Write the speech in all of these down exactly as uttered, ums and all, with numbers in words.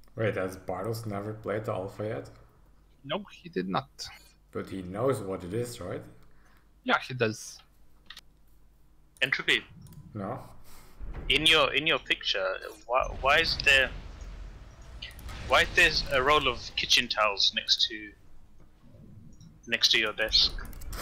Wait, has Bartos never played the alpha yet? No, he did not. But he knows what it is, right? Yeah, he does. Entropy. No. In your in your picture, why why is there why is there a roll of kitchen towels next to next to your desk?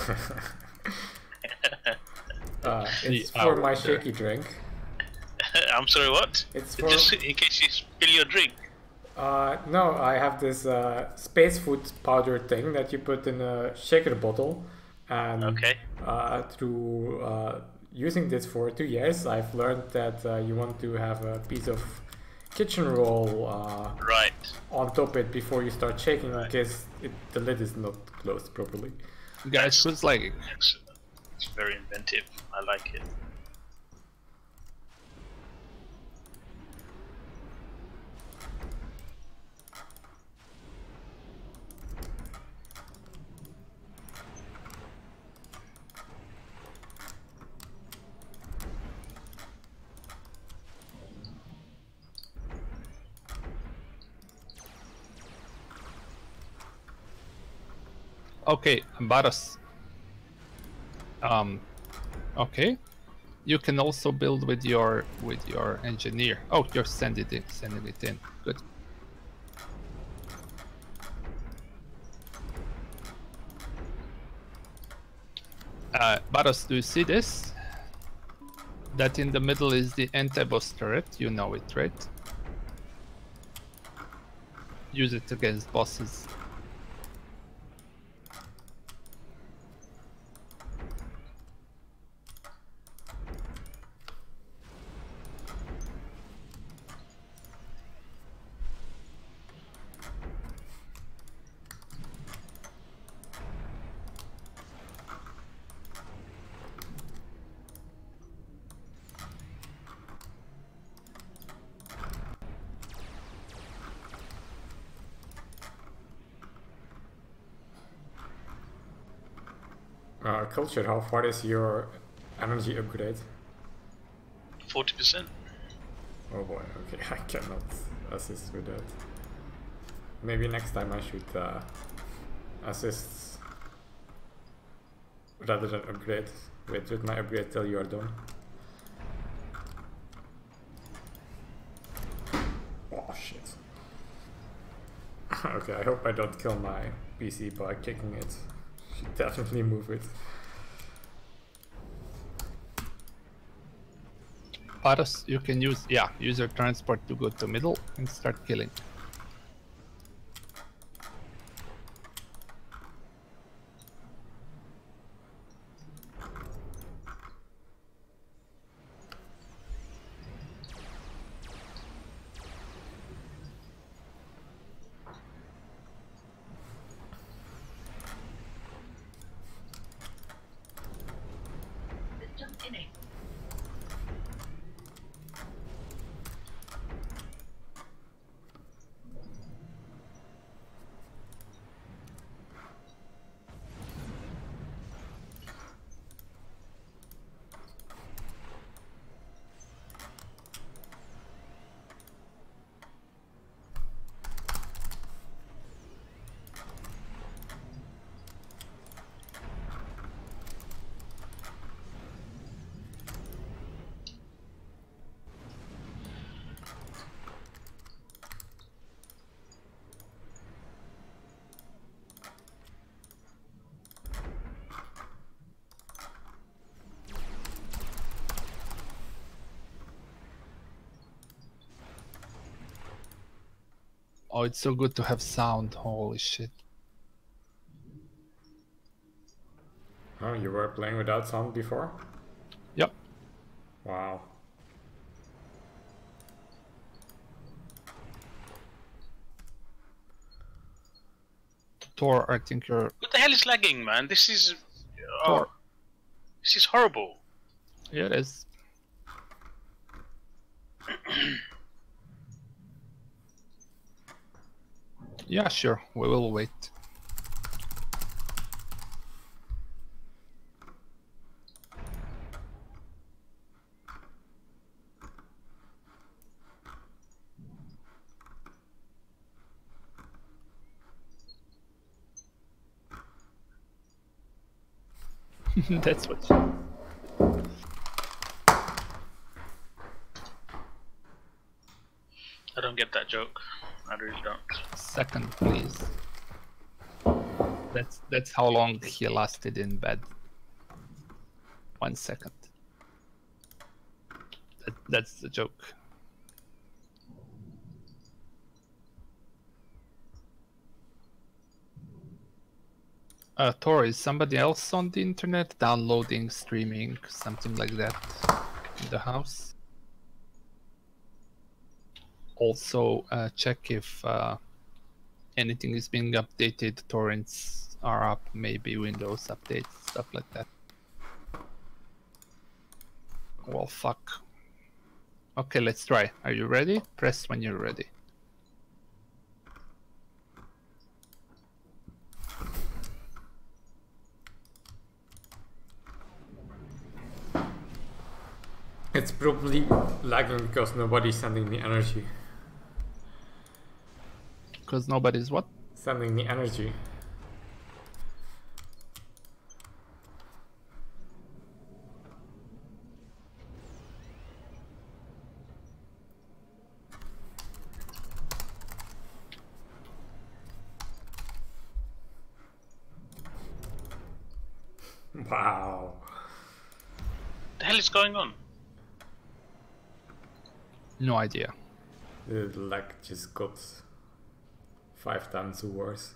uh, it's The for my hour shaky drink. I'm sorry, what? It's for Just in case you spill your drink. Uh, no, I have this uh, space food powder thing that you put in a shaker bottle, and Okay. uh, through uh, using this for two years, I've learned that uh, you want to have a piece of kitchen roll uh, Right. on top it before you start shaking, Right. in case it, the lid is not closed properly. Guys, who's lagging? Excellent. It's very inventive. I like it. Okay, Bartos. Um, okay. You can also build with your with your engineer. Oh, you're sending it in, sending it in. Good. Uh, Bartos, do you see this? That in the middle is the anti-boss turret. You know it, right? Use it against bosses. Uh, culture, how far is your energy upgrade? Forty percent. Oh boy, okay, I cannot assist with that. Maybe next time I should uh, assist rather than upgrade. Wait with my upgrade till you are done. Oh shit. Okay, I hope I don't kill my P C by kicking it. Should definitely move it. Bartos, you can use yeah, use your transport to go to middle and start killing. Oh, it's so good to have sound. Holy shit. Oh, you were playing without sound before? Yep. Wow. Thor, I think you're... What the hell is lagging, man? This is... Oh, Thor. this is horrible. Yeah, it is. Yeah, sure. We will wait. That's what you... I don't get that joke. I really don't. Second, please. That's that's how long he lasted in bed. One second. That, that's the joke. Uh, Tor, is somebody else on the internet downloading, streaming, something like that in the house? Also, uh, check if uh, anything is being updated, torrents are up, maybe Windows updates, stuff like that. Well, fuck. Okay, let's try. Are you ready? Press when you're ready. It's probably lagging because nobody's sending me energy. Because nobody's what? Sending me energy. Wow. What the hell is going on? No idea. The lag just got five times worse.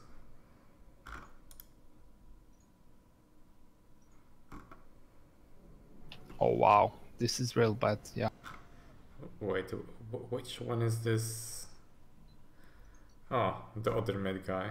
Oh wow, this is real bad, yeah. Wait, wh which one is this? Oh, the other mid guy.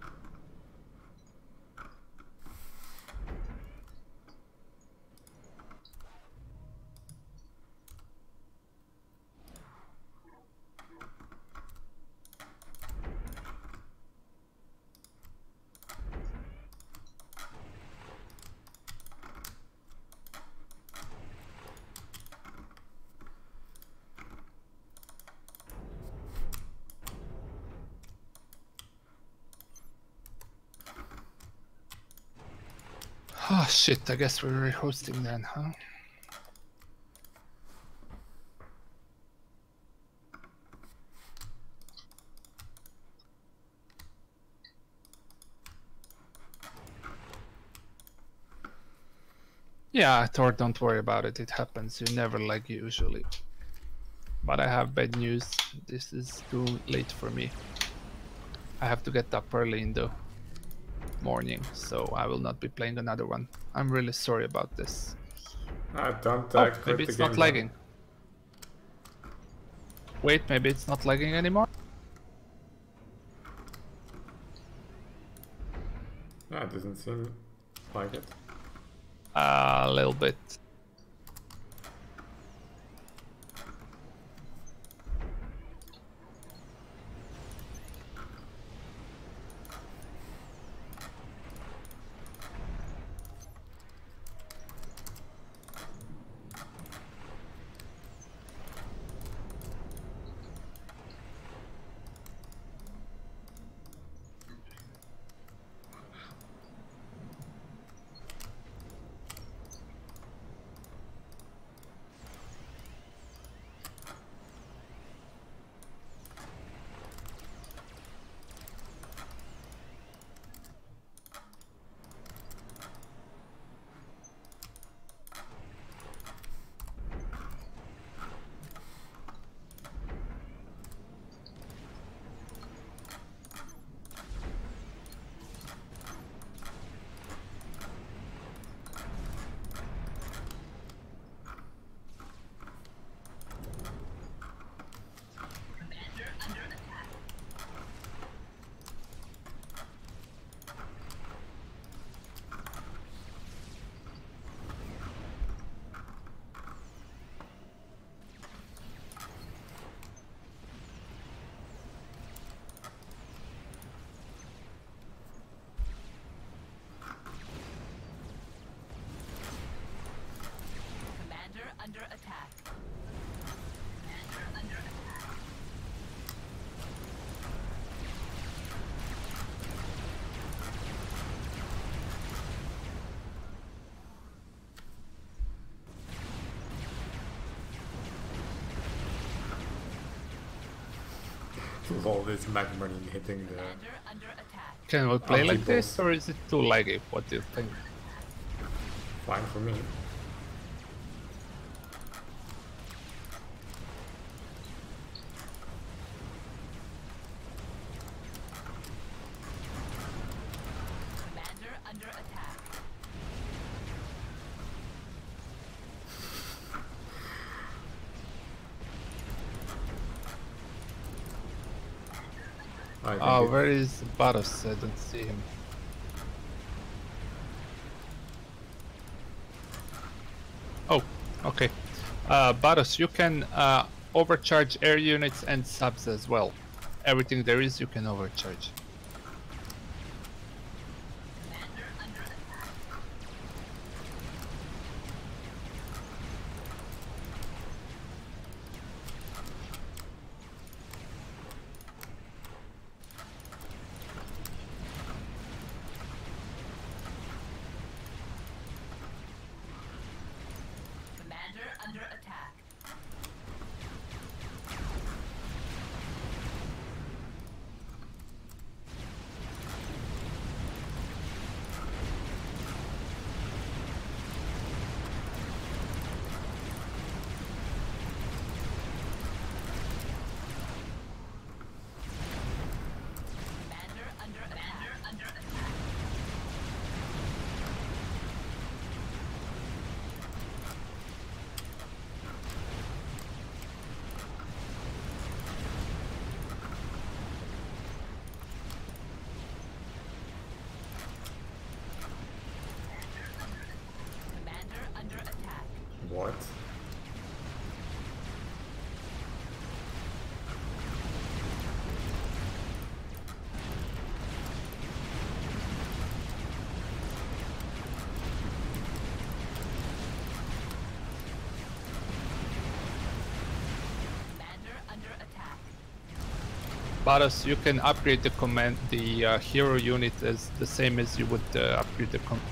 Oh shit, I guess we're hosting then, huh? Yeah, Thor, don't worry about it. It happens. You never lag usually. But I have bad news. This is too late for me. I have to get up early in the morning, so I will not be playing another one. I'm really sorry about this. I don't uh, Oh, maybe it's not lagging. Wait, maybe it's not lagging anymore? Yeah, it doesn't seem like it. Uh, a little bit. Under attack. Commander under attack. Lol, this Magmarine hitting the... Commander under attack. Can we play like Anti-boss. this, or is it too laggy? What do you think? Fine for me. Commander under attack. I think Oh, it- where is Baros? I don't see him. Oh, okay. Uh, Baros, you can uh, overcharge air units and subs as well. Everything there is, you can overcharge. Commander under attack. Commander under attack. Commander under attack. Under attack. Commander under attack. What? Commander under attack. Baros, you can upgrade the command, the uh, hero unit as the same as you would uh, upgrade the com.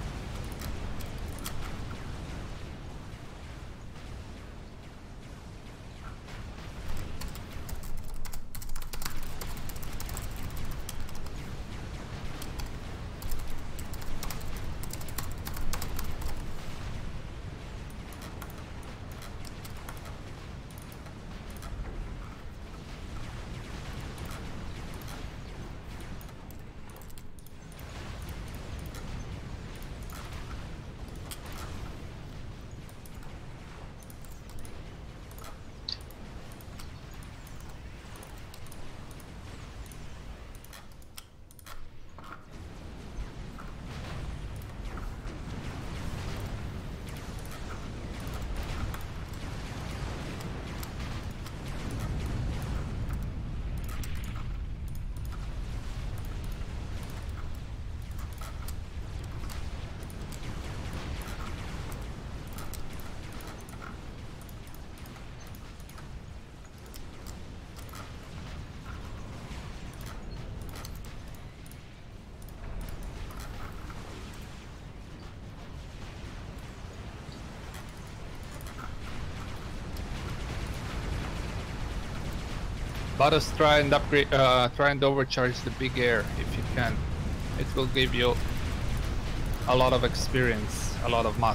Baros, try and upgrade, uh, try and overcharge the big air if you can. It will give you a lot of experience, a lot of math.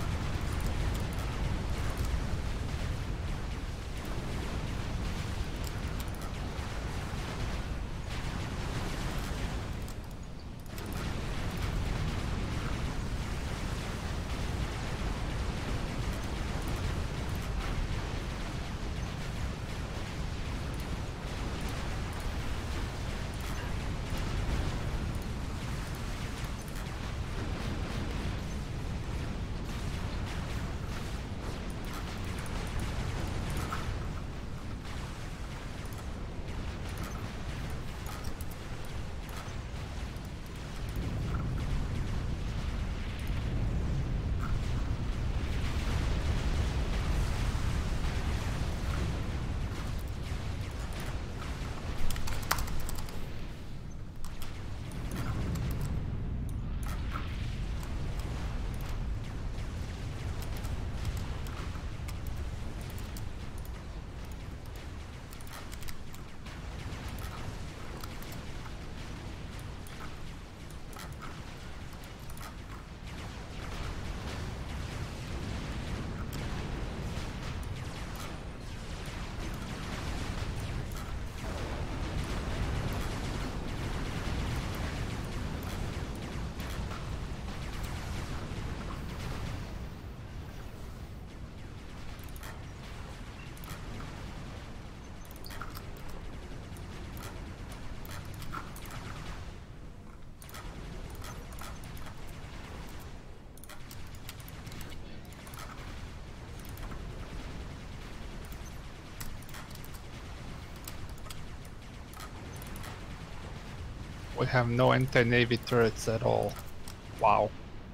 We have no anti-navy turrets at all. Wow.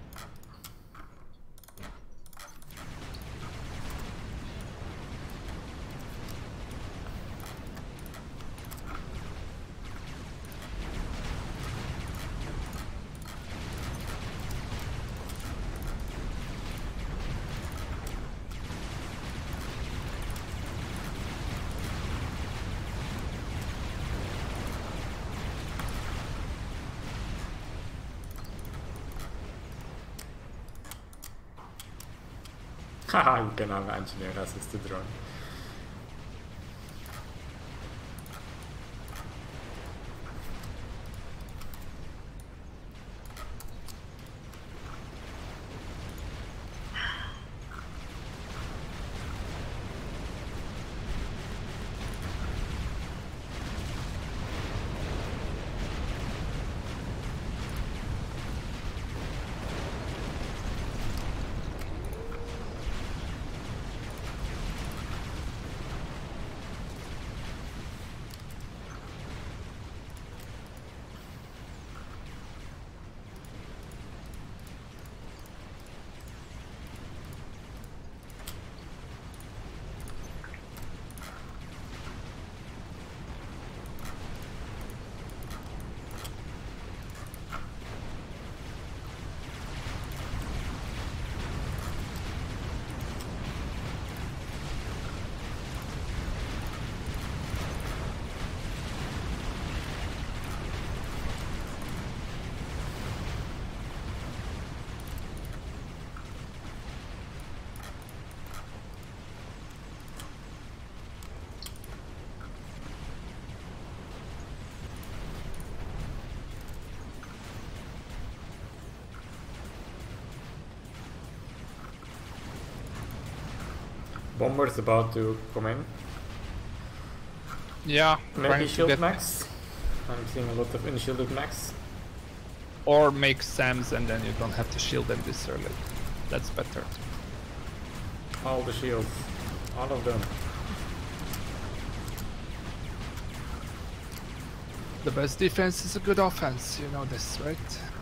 Haha, you can have engineer assisted drone. Bomber's about to come in. Yeah. Maybe shield get... max. I'm seeing a lot of unshielded max. Or make SAMs and then you don't have to shield them this early. That's better. All the shields. All of them. The best defense is a good offense, you know this, right?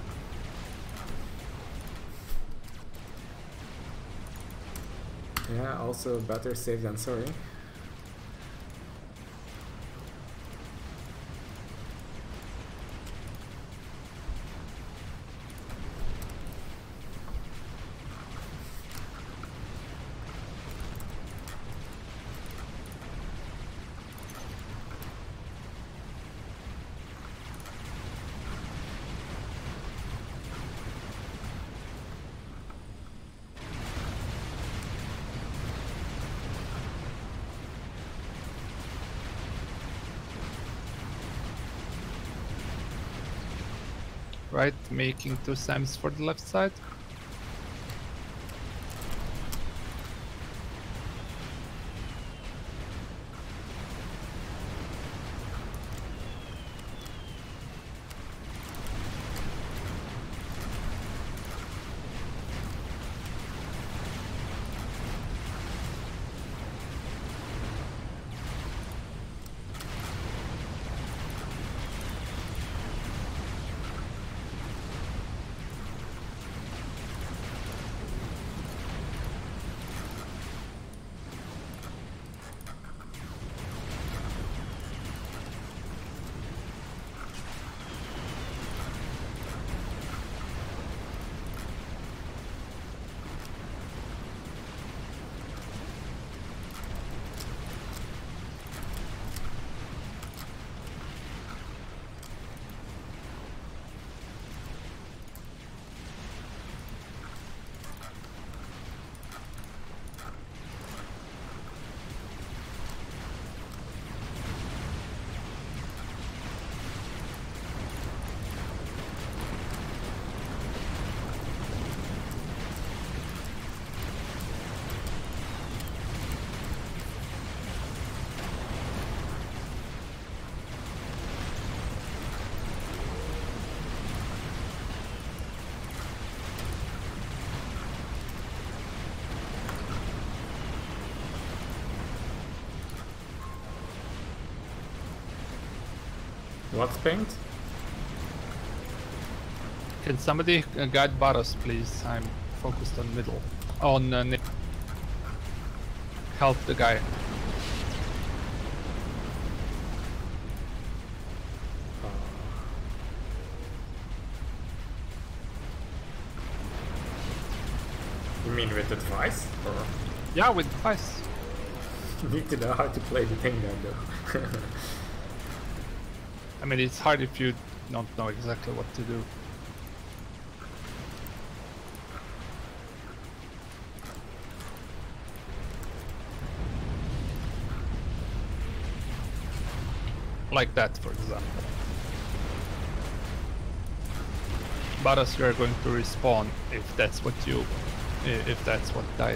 Yeah, also better safe than sorry. Right, making two SAMs for the left side. What's paint? Can somebody uh, guide Baros, please? I'm focused on middle. On uh, Nick. Help the guy. You mean with advice? Or Yeah, with advice. you need to know how to play the thing then though. I mean, it's hard if you don't know exactly what to do. Like that, for example. Baros, you're going to respawn if that's what you, i- if that's what died.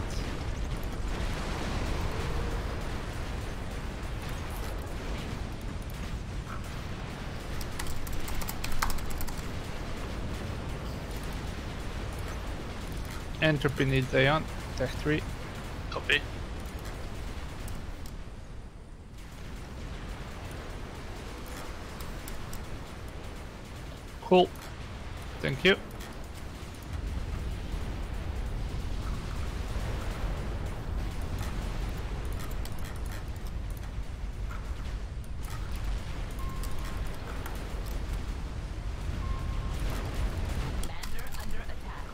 Entropy needs Aeon, tech three. Copy. Cool. Thank you. Commander under attack.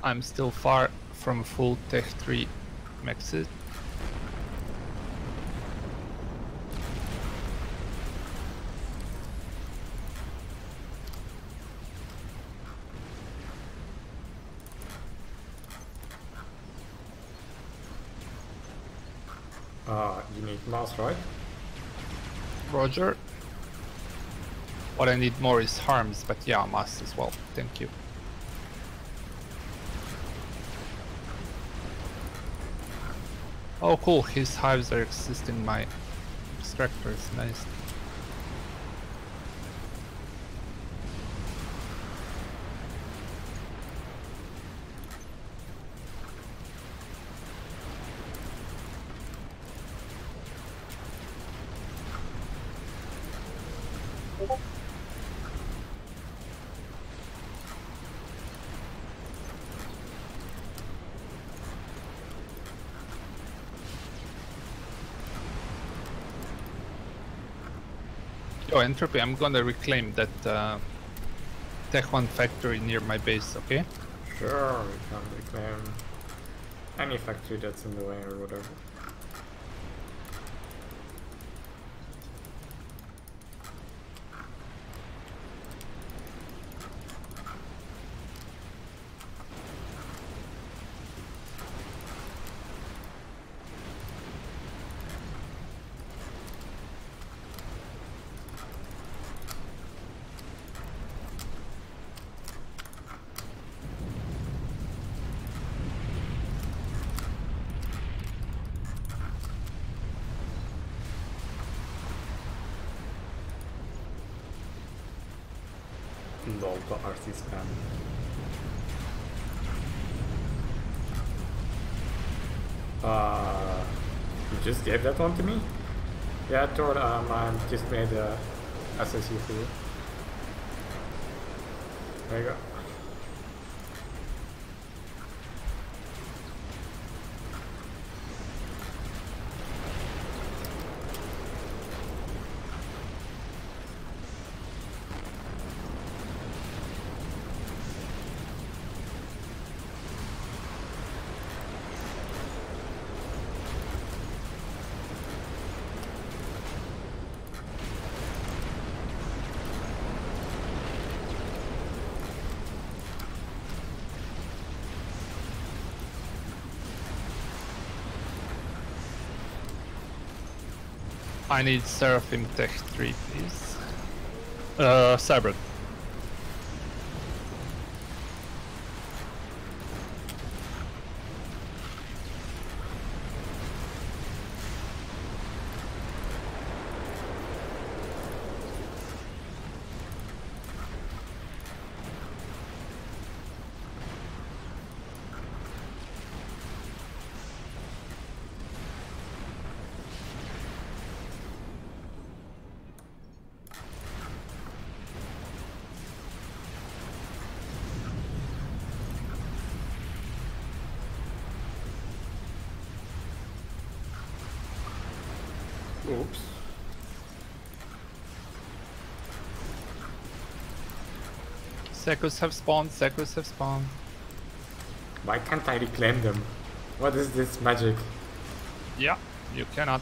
I'm still far from full Tech three maxes. Uh, you need mass, right? Roger. What I need more is harms, but yeah, mass as well. Thank you. Oh cool, his hives are existing my extractors, nice. Yo, Entropy, I'm gonna reclaim that uh, Tech one factory near my base, okay? Sure, we can reclaim any factory that's in the way or whatever. Lol, the R C spam. Uh, you just gave that one to me? Yeah, Tor, um, I just made a S S U for you. There you go. I need Seraphim Tech three, please. Uh, Cyber. Oops. Sekos have spawned, Sekos have spawned. Why can't I reclaim them? What is this magic? Yeah, you cannot.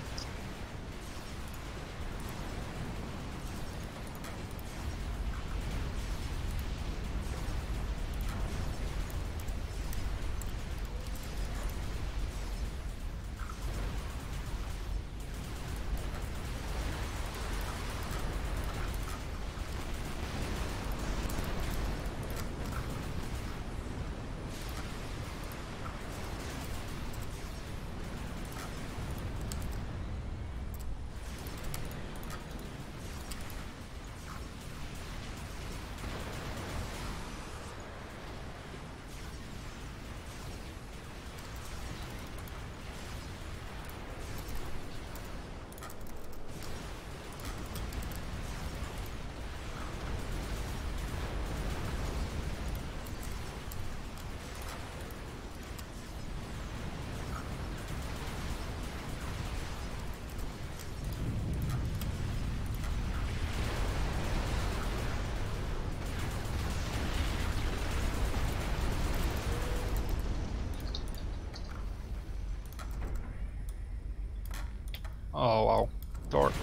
Oh wow, door.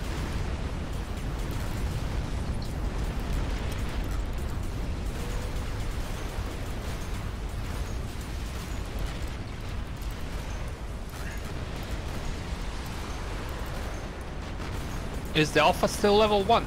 Is the alpha still level one?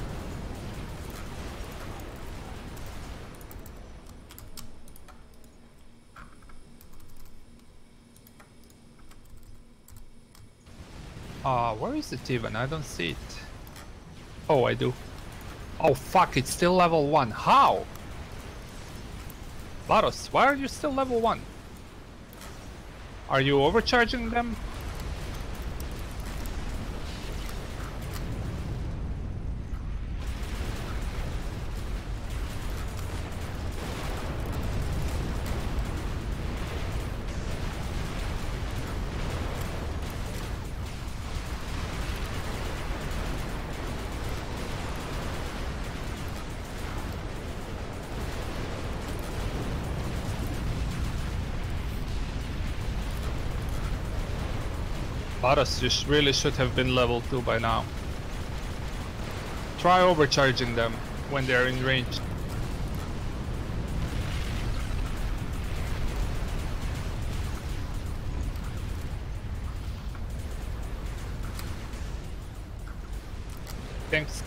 Ah, uh, where is it even? I don't see it. Oh, I do. Oh fuck, it's still level one. How? Varos, why are you still level one? Are you overcharging them? Varos, you sh really should have been level two by now. Try overcharging them when they're in range. Thanks.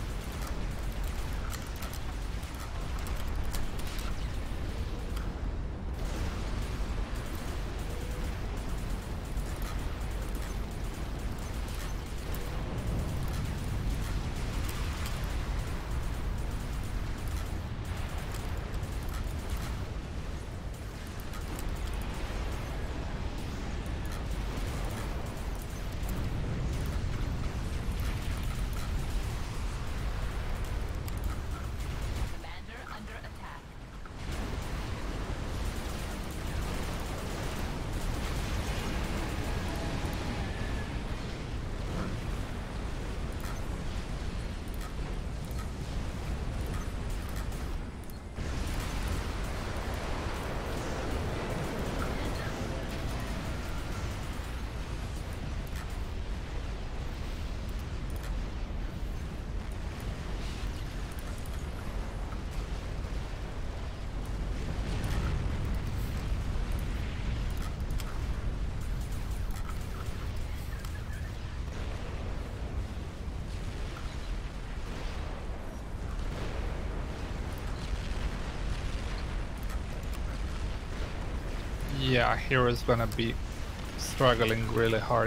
Yeah, hero's gonna be struggling really hard.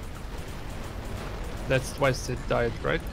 That's twice it died, right?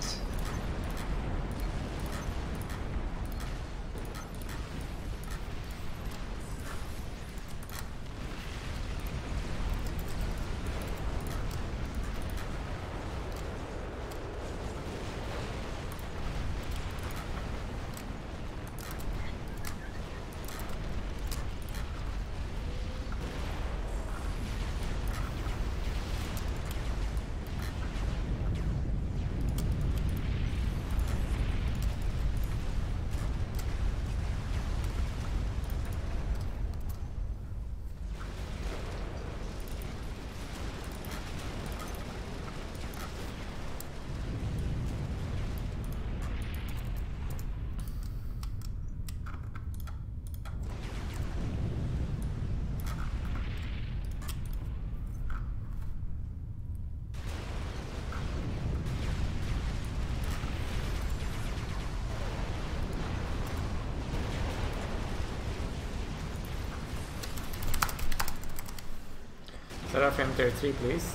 Set off M thirty-three, please.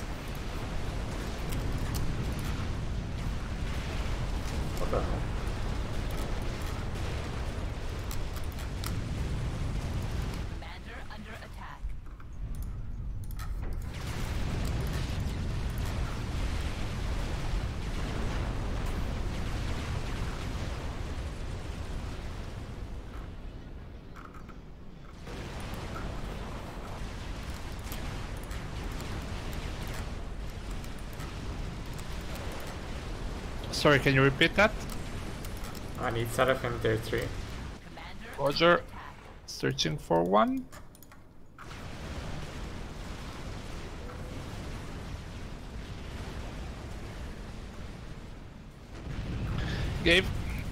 What the hell? Commander under attack. Sorry, can you repeat that? I need set off M thirty-three. Commander Roger. under attack. Searching for one. Gave.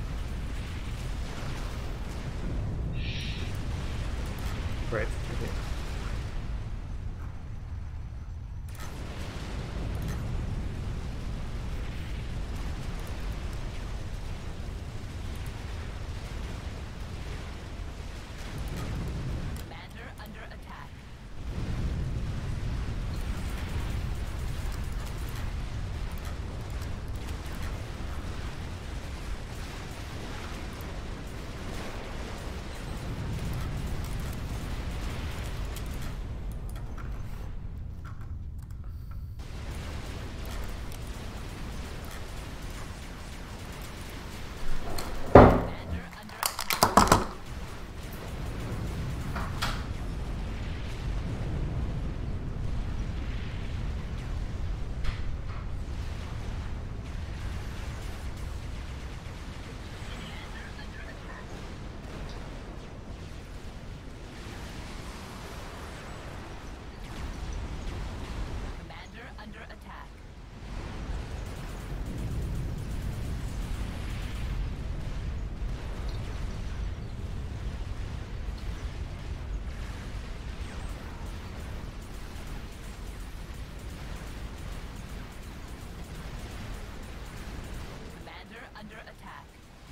Great. Okay. Commander under attack. Commander under attack. Commander under attack. Commander under attack.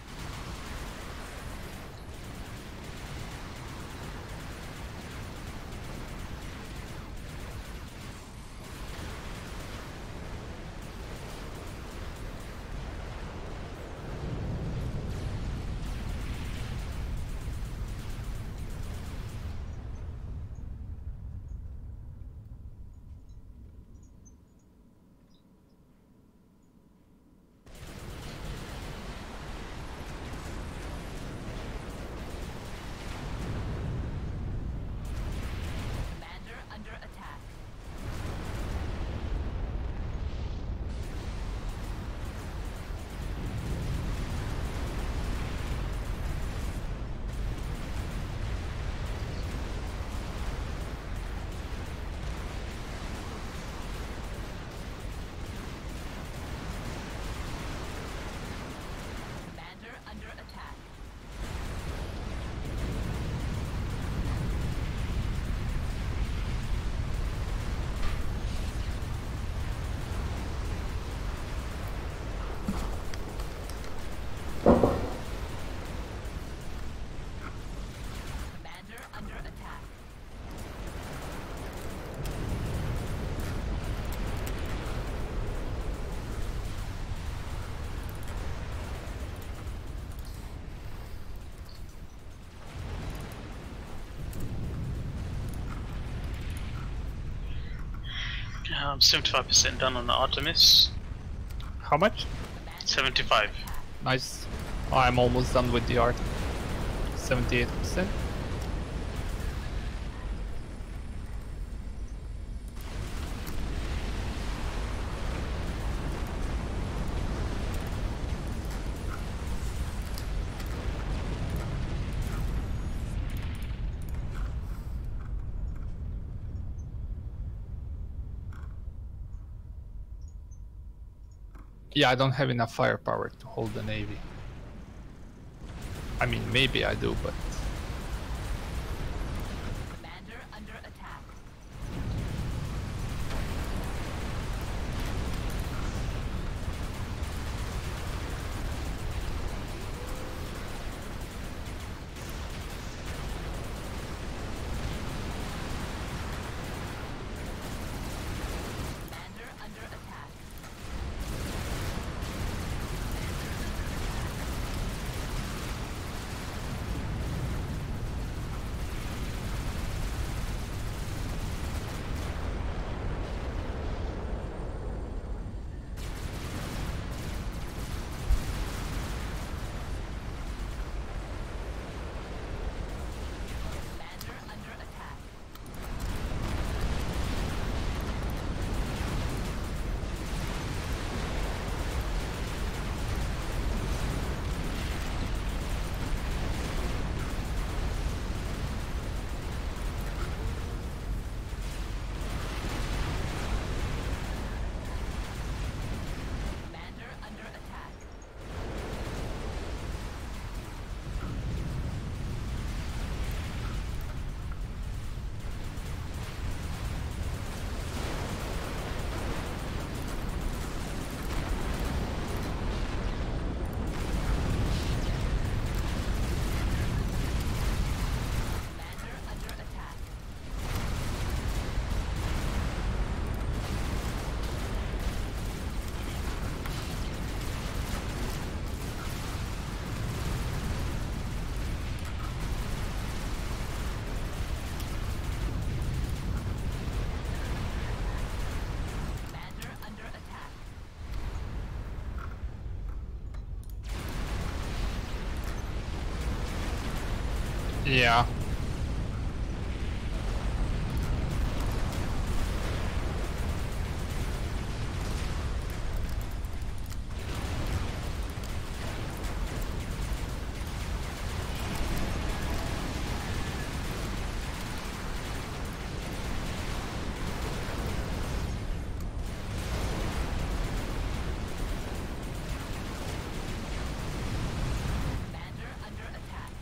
Commander under attack. Commander under attack. Commander under attack. I'm seventy-five percent done on the Artemis. How much? seventy-five. Nice. I'm almost done with the art. seventy-eight percent. Yeah, I don't have enough firepower to hold the navy. I mean, maybe I do, but Commander under attack. Commander under attack. Yeah. Commander under attack.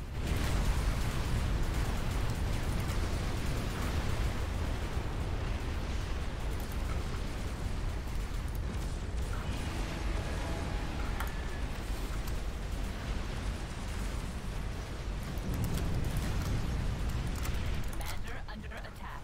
Commander under attack.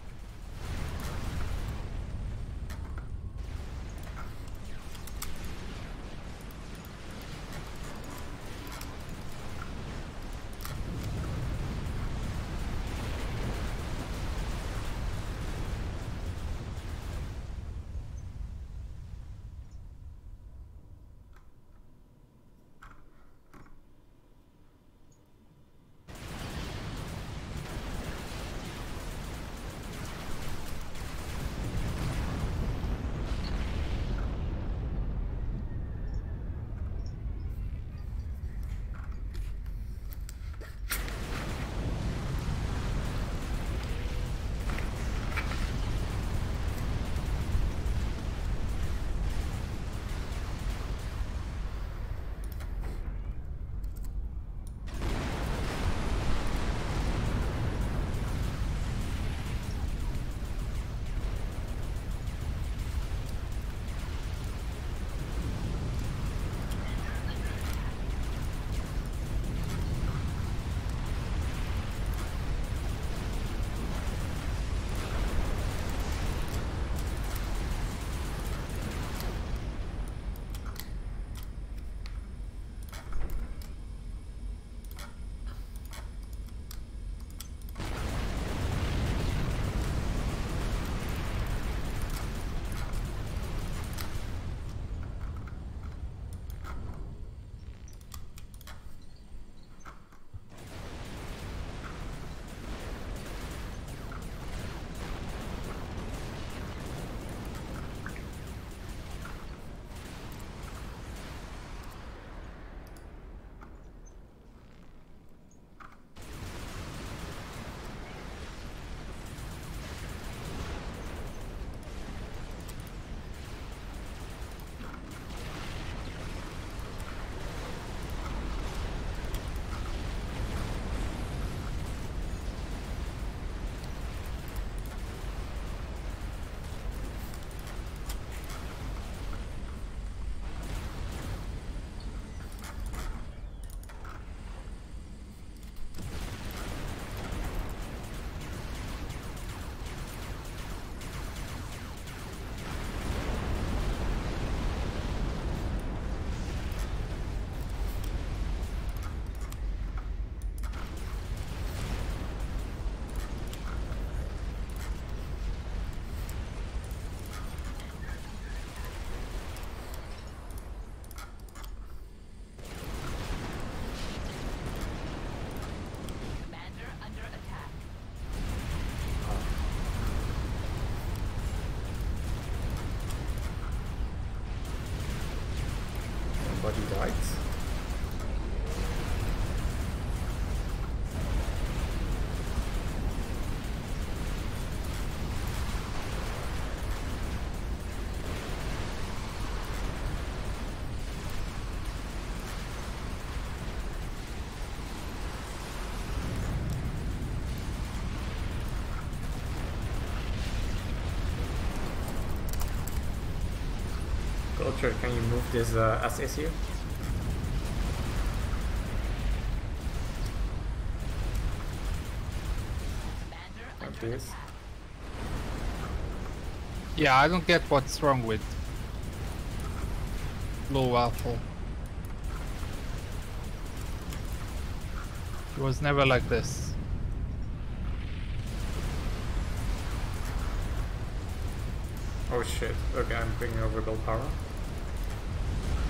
Somebody died. Culture, can you move this uh, S S here? Like this. Yeah, I don't get what's wrong with low alpha. It was never like this. Oh shit, okay, I'm bringing over build power.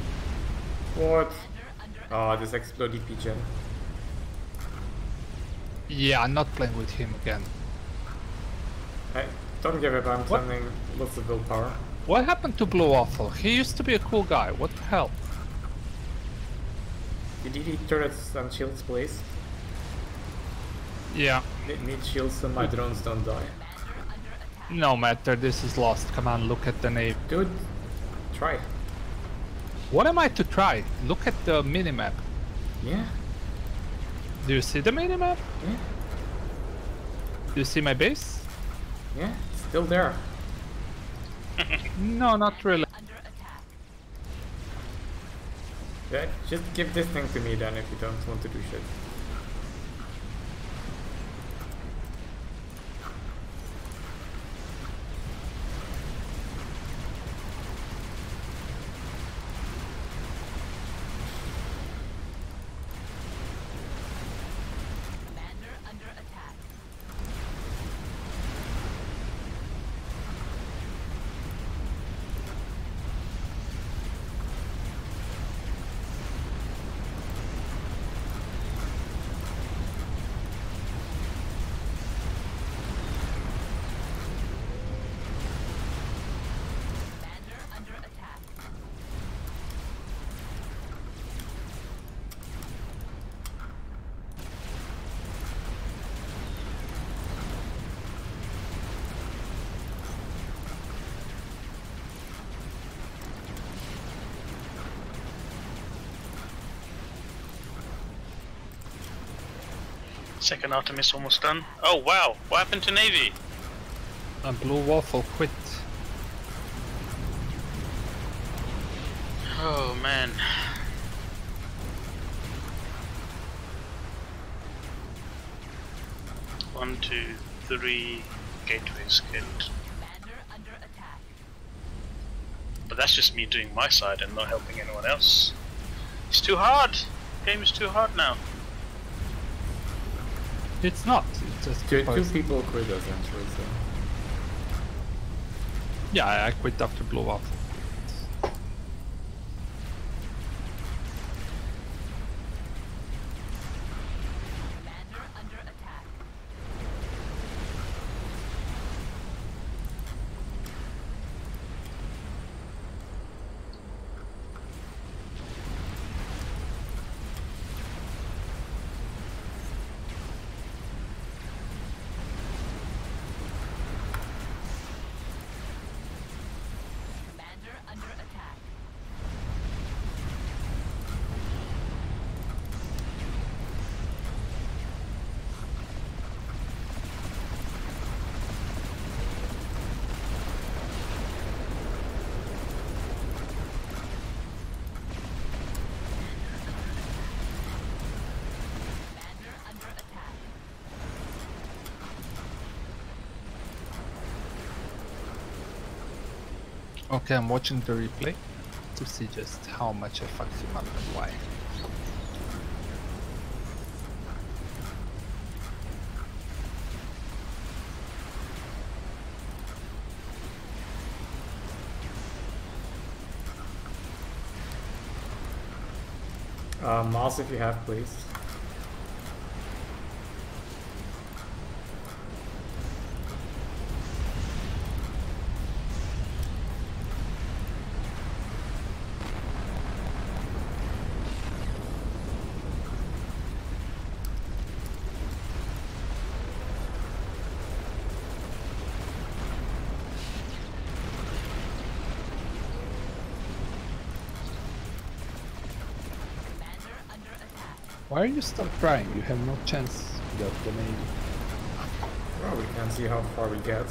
What? Oh, this exploded pigeon. Yeah, I'm not playing with him again. Hey, don't give up, I'm What? sending lots of willpower. What happened to Blue Waffle? He used to be a cool guy. What the hell? D D D turrets and shields, please. Yeah. Need, need shields so my drones don't die. No matter, this is lost. Come on, look at the name. Dude, try. What am I to try? Look at the minimap. Yeah, Do you see the minimap? yeah, Do you see my base? yeah, it's still there. No, not really. Under attack. Yeah, just give this thing to me then if you don't want to do shit. Commander under attack. Commander under attack. Second Artemis almost done. Oh wow, what happened to Navy? And Blue Waffle quit. Oh man. One, two, three gateways killed. Commander under attack. But that's just me doing my side and not helping anyone else. It's too hard. Game is too hard now. It's not. It's just Two, two because- people quit essentially, so. Yeah, I I quit after Blue Waffle. Commander under attack. Commander under attack. Commander under attack. Okay, I'm watching the replay to see just how much I fucked him up and why. Uh, mouse if you have, please. Commander under attack. Why are you still trying? You have no chance without the Navy. Well, we can see how far we get.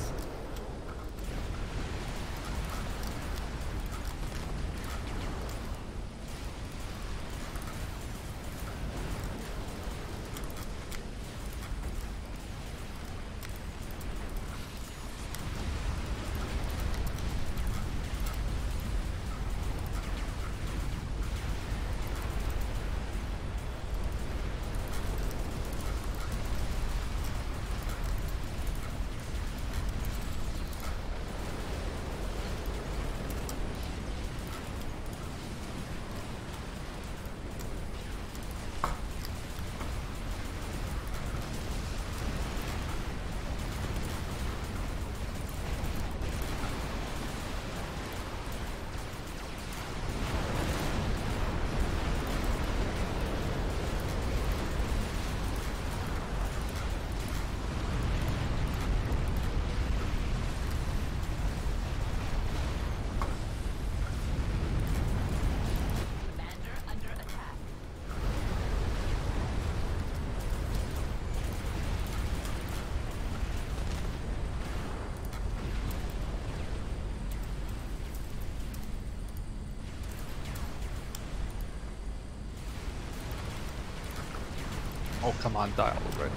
Oh, come on, die already.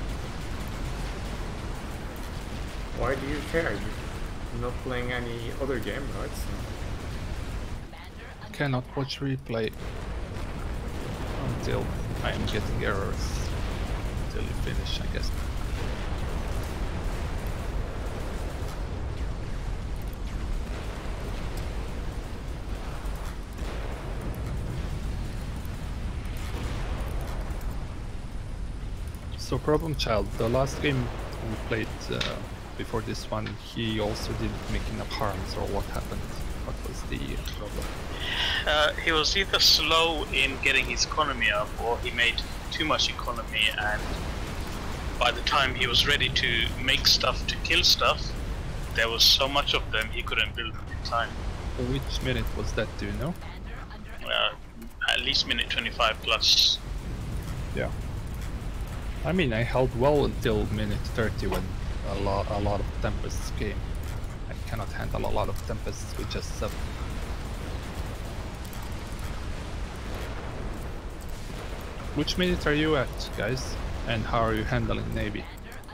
Why do you care? You're not playing any other game, right? So... I cannot watch replay until I am getting errors. Until you finish, I guess. So Problem Child, the last game we played uh, before this one, he also didn't make enough harms, or what happened? What was the problem? Uh, he was either slow in getting his economy up, or he made too much economy, and by the time he was ready to make stuff to kill stuff, there was so much of them he couldn't build them in time. Which minute was that, do you know? Uh, at least minute twenty-five plus. Yeah. I mean, I held well until minute thirty when a lot, a lot of tempests came. I cannot handle a lot of tempests with just seven. Which minute are you at, guys? And how are you handling Navy?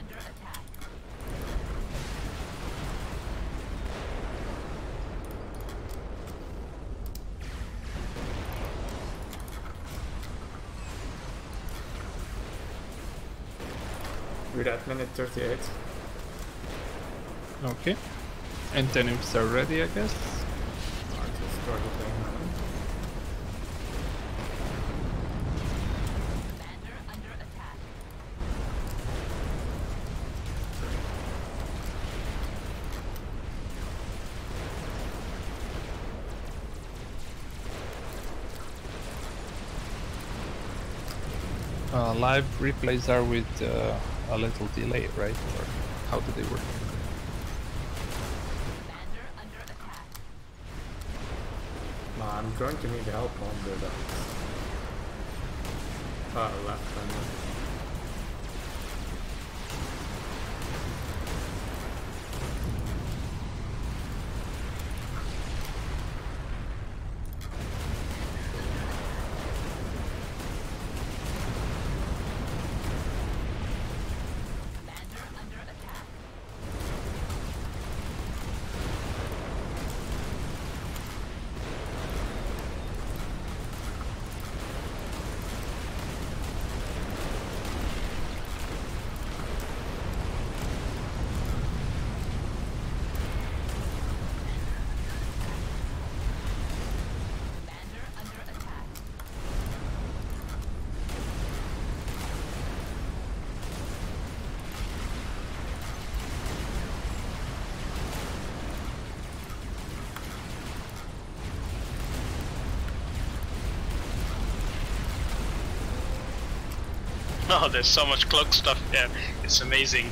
We're at minute thirty-eight. Okay. And the nukes are ready, I guess? I just started playing now. Uh, live replays are with uh, a little delay, right? Or how do they work? No, I'm going to need help on the left. Uh, left and left. Oh, there's so much cloak stuff here. It's amazing.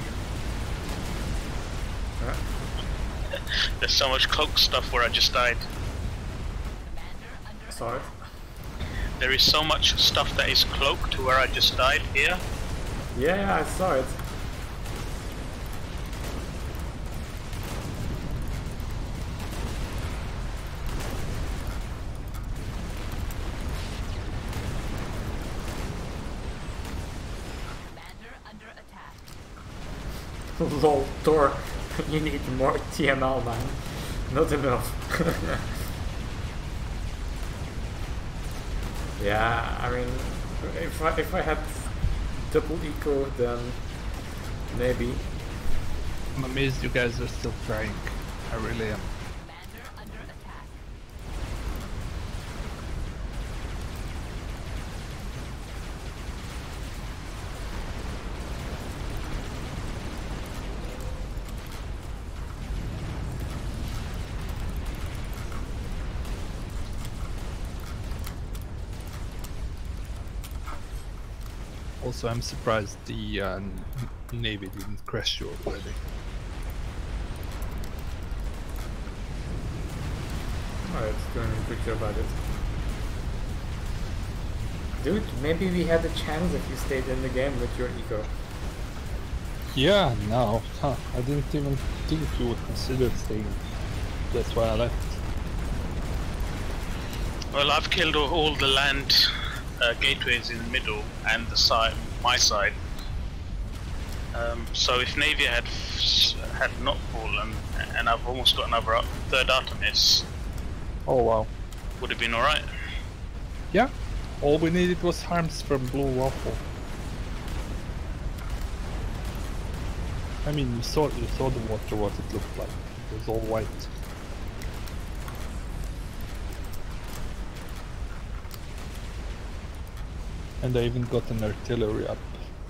Huh? There's so much cloak stuff where I just died. Saw it. There is so much stuff that is cloaked where I just died here. Yeah, yeah, I saw it. Lol, Thor, you need more T M L, man. Not enough. Yeah, I mean, if I, if I had double eco, then maybe. I'm amazed you guys are still trying. I really am. Also, I'm surprised the uh, Navy didn't crash you already. Alright, doing a good job at it. Dude, maybe we had a chance if you stayed in the game with your eco. Yeah, no. Huh. I didn't even think you would consider staying. That's why I left. Well, I've killed all the land uh, gateways in the middle and the side my side. Um, so if Navy had had not fallen, and I've almost got another third Artemis, Oh wow. would have been alright. Yeah. All we needed was harms from Blue Waffle. I mean, you saw you saw the water, what it looked like. It was all white. And I even got an artillery up.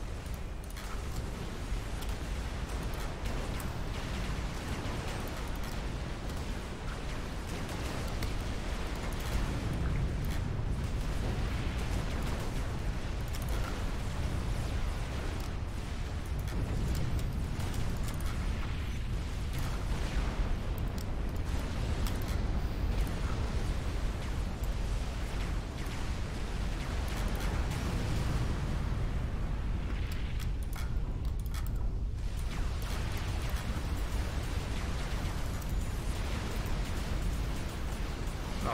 No.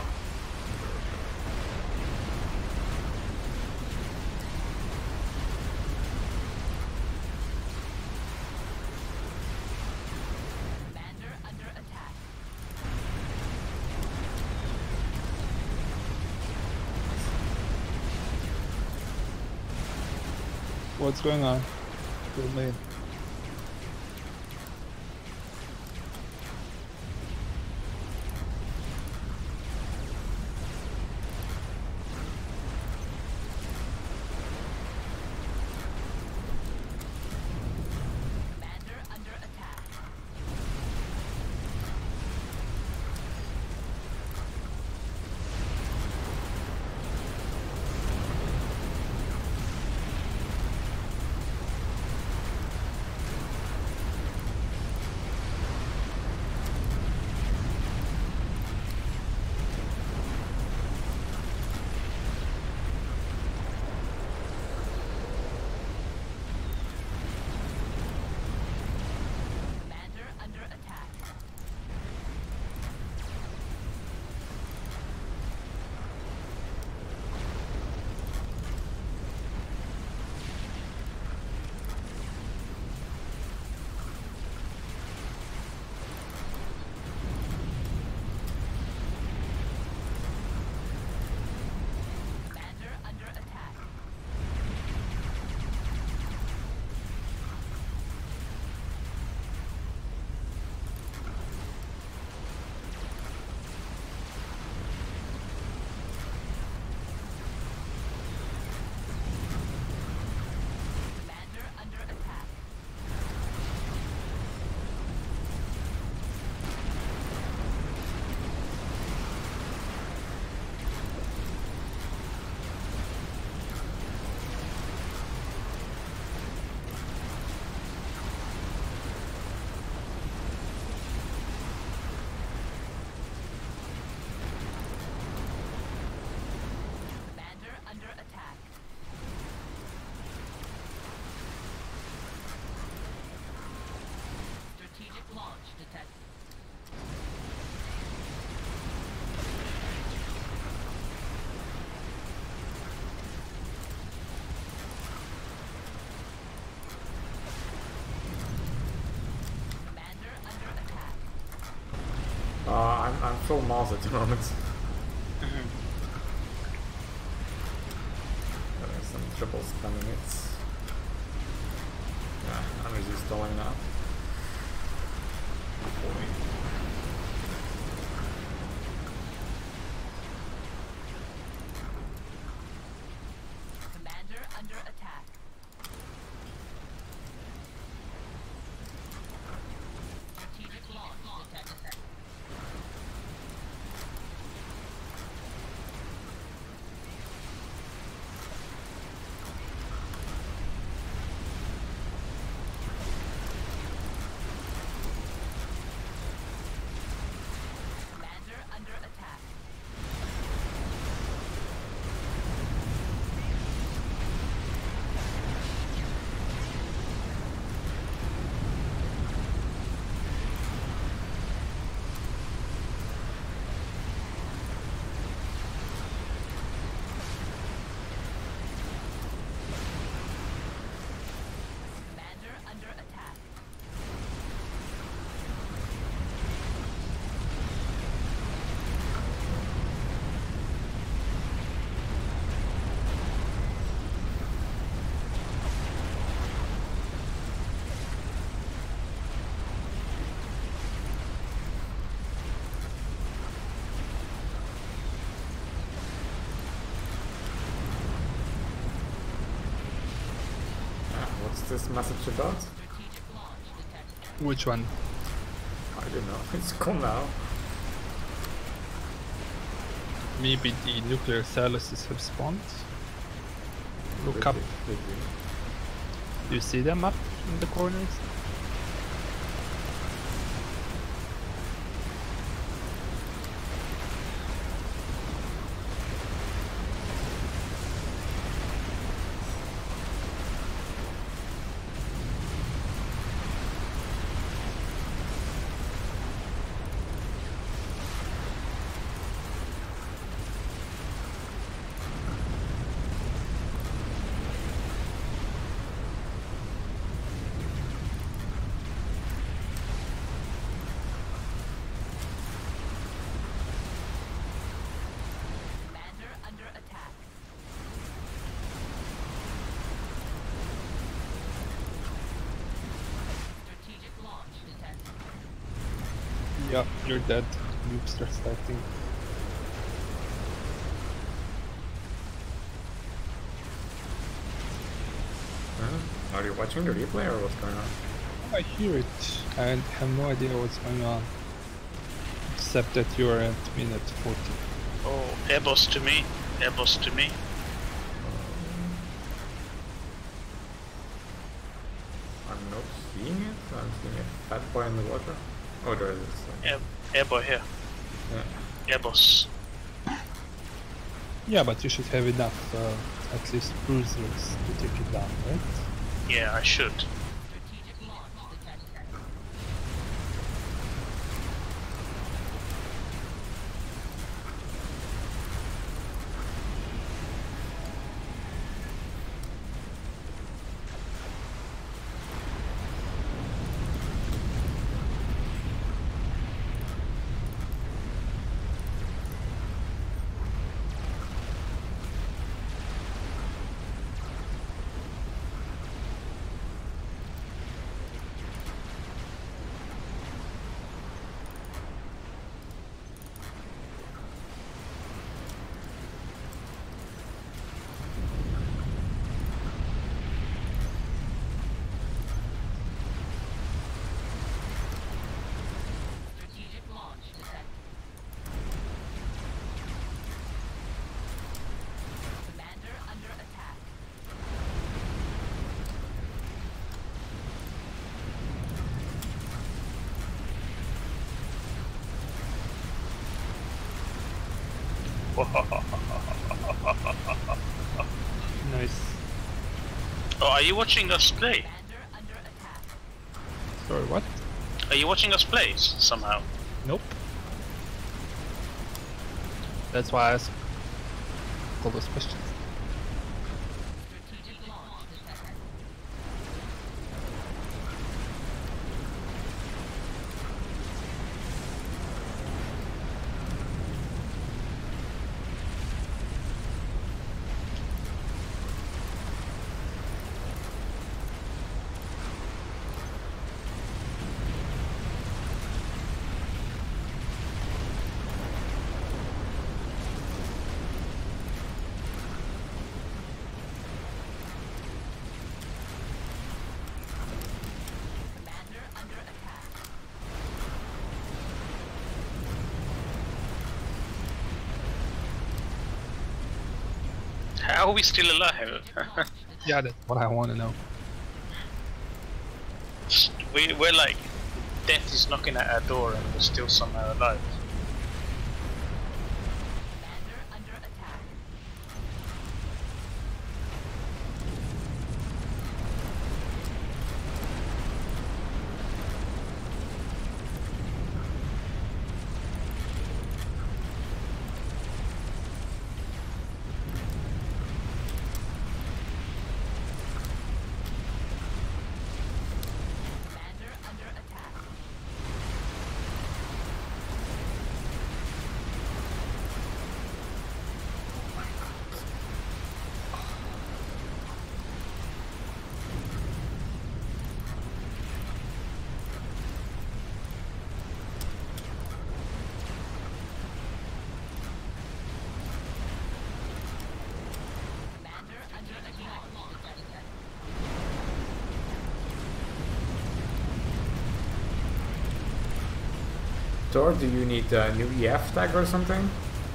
Commander under attack. What's going on? Fill me in. Commander under attack. Commander under attack. Commander under attack. Commander under attack. Commander under attack. Strategic launch detected. Commander under attack. Uh, I'm, I'm full Mars at the moment. Mhm. Uh, some triple spamming it. Yeah, I'm just stalling now. Commander under attack. Strategic launch detected. Commander under attack. this message about? Which one? I don't know. It's gone now. Maybe the nuclear silos have spawned. Look Could up. be, could be. Do you see them up in the corners? Commander under attack. Strategic launch detected. Yeah, you're dead. Nukes are starting. Huh? Are you watching the replay or what's going on? I hear it and have no idea what's going on. Except that you are at minute forty. Oh, airboss to me. Airboss to me. I'm not seeing it. I'm seeing a fat boy in the water. Oh, there it is. Air, airboy here. Yeah. Airboss. Yeah, but you should have enough, uh, at least bruisers to take it down, right? Yeah, I should. Strategic launch detected. Strategic launch detected. Commander under attack. Nice. Oh, are you watching us play? Commander under attack. Sorry, what? Are you watching us play s- somehow? Nope. That's why I asked all those questions. Strategic launch detected. Commander under attack. How are we still alive? Launch Yeah, that's what I want to know. we, we're like, death is knocking at our door and we're still somehow alive. Commander under attack. Commander under attack. Thor, do you need a new E F tag or something?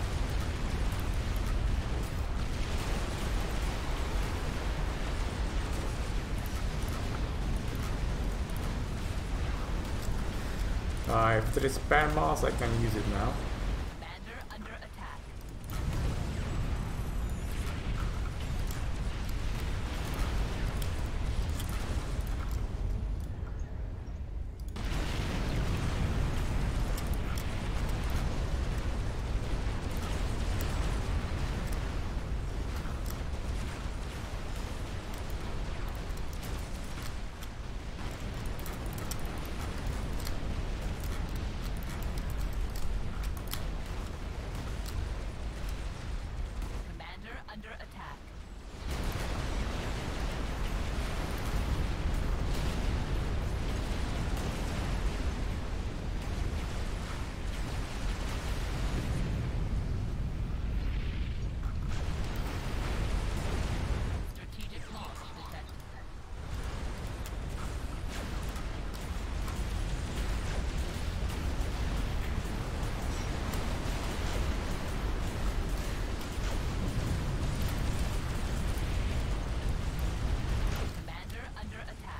Uh, if there is spam mass, I can use it now. Commander under attack. Commander under attack. Strategic launch detected. Commander under attack.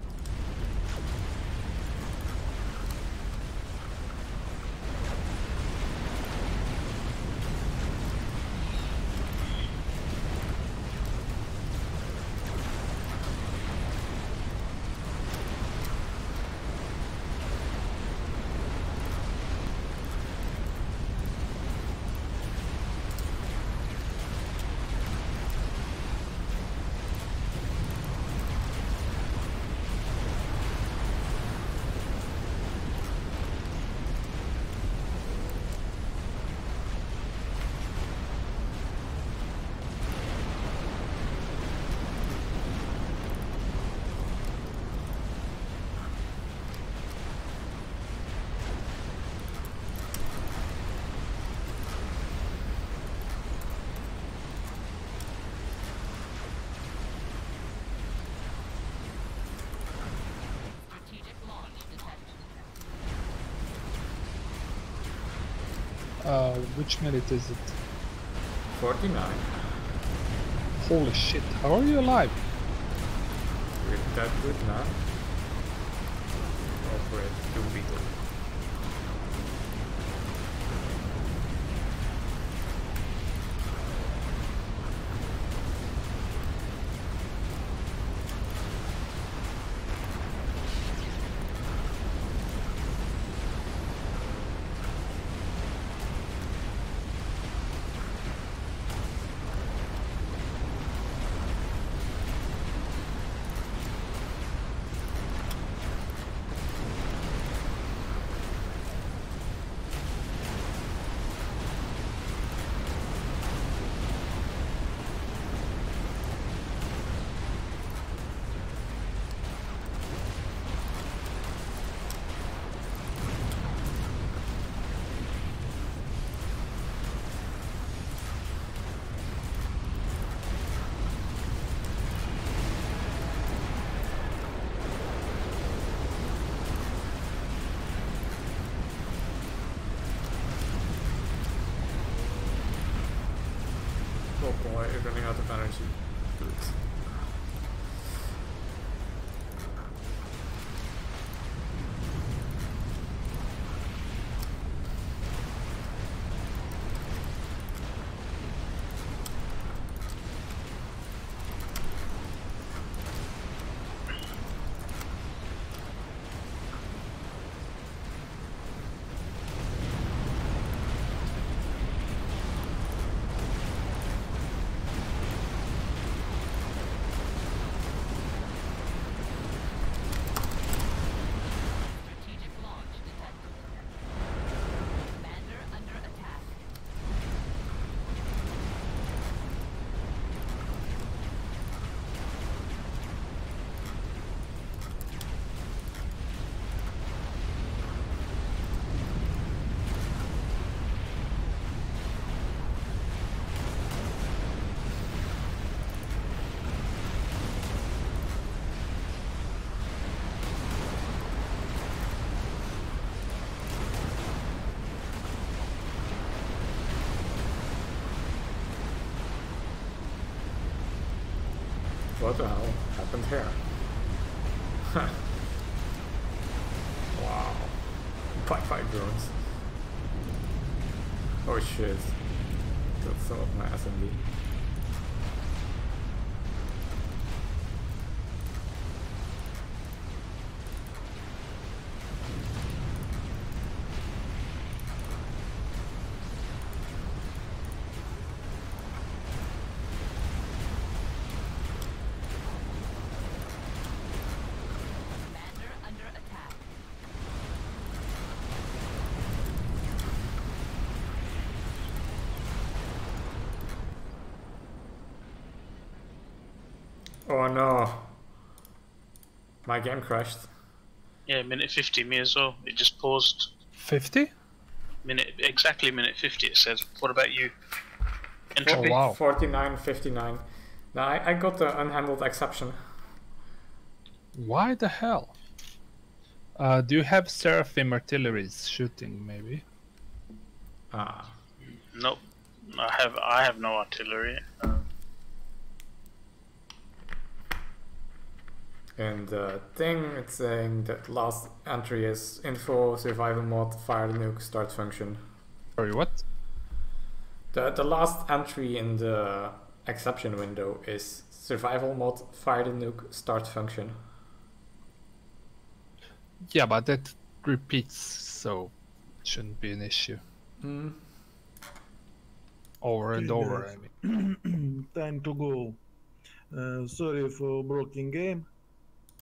Strategic launch detected. Uh, which minute is it? forty-nine. Holy shit, how are you alive? With that good now. Go for it, Doom Beetle. Oh boy, you're running out of energy. Good. What the hell happened here? Wow. Bye bye drones. Oh shit. Killed some of my S M D. Commander under attack. Oh no. My game crashed. Yeah, minute fifty, me as well. It just paused. fifty? Minute exactly minute fifty. It says. What about you? Entropy. Oh, wow. forty-nine fifty-nine. Now I, I got the unhandled exception. Why the hell? Uh, do you have Seraphim artilleries shooting, maybe? Ah. Nope. I have I have no artillery. Uh, And the thing, it's saying that last entry is info survival mod fire the nuke start function. Sorry, what? The the last entry in the exception window is survival mod fire the nuke start function. Yeah, but that repeats, so it shouldn't be an issue. Hmm. Over and Okay, over, guys. I mean. Time to go. Uh, sorry for broken game.